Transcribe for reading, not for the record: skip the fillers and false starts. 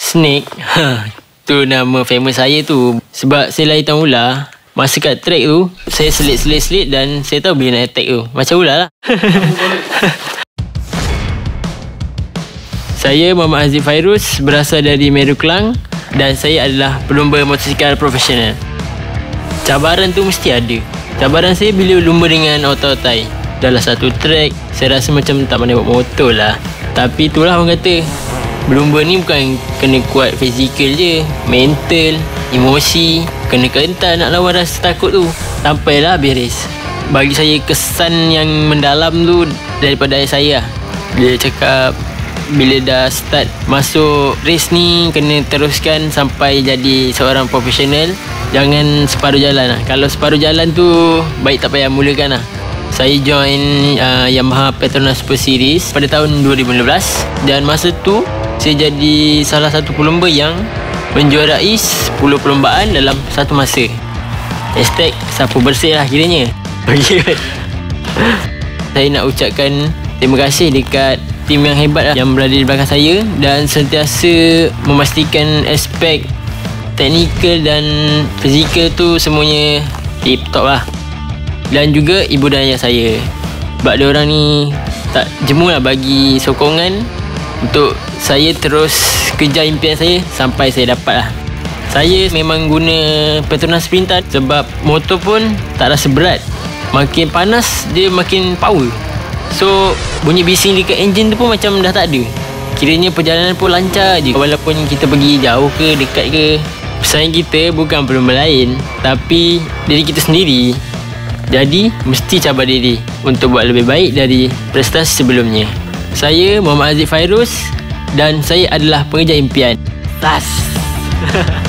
Snake, tu nama famous saya tu. Sebab saya lari tahun ular, masa kat track tu, saya selit dan saya tahu bila nak attack tu. Macam ular lah. Saya Muhammad Haziq Fairuz, berasal dari Meru Klang dan saya adalah pelumba motosikal profesional. Cabaran tu mesti ada. Cabaran saya bila lumba dengan otai-otai. Dalam satu track, saya rasa macam tak pandai bawa motor lah. Tapi itulah orang kata, berlumba ni bukan kena kuat fizikal je, mental, emosi, kena kental nak lawan rasa takut tu. Sampailah habis. Bagi saya kesan yang mendalam tu daripada ayah saya lah. Dia cakap bila dah start masuk race ni, kena teruskan sampai jadi seorang profesional. Jangan separuh jalan lah. Kalau separuh jalan tu, baik tak payah mulakan lah. Saya join Yamaha Petronas Super Series pada tahun 2015. Dan masa tu, saya jadi salah satu pelumba yang menjuarai 10 perlombaan dalam satu masa. Hashtag sapu bersih lah kiranya. Saya nak ucapkan terima kasih dekat tim yang hebat lah yang berada di belakang saya dan sentiasa memastikan aspek teknikal dan fizikal tu semuanya tip top lah. Dan juga ibu dan ayah saya, sebab diorang ni tak jemu lah bagi sokongan untuk saya terus kejar impian saya sampai saya dapat lah. Saya memang guna Petronas Sprinter sebab motor pun tak rasa berat. Makin panas dia makin power. So bunyi bising dekat enjin tu pun macam dah tak ada. Kiranya perjalanan pun lancar je. Walaupun kita pergi jauh ke dekat ke, pesaing kita bukan pelumba lain, tapi diri kita sendiri. Jadi mesti cabar diri untuk buat lebih baik dari prestasi sebelumnya. Saya Muhammad Haziq Fairuz dan saya adalah pengejar impian. Tas.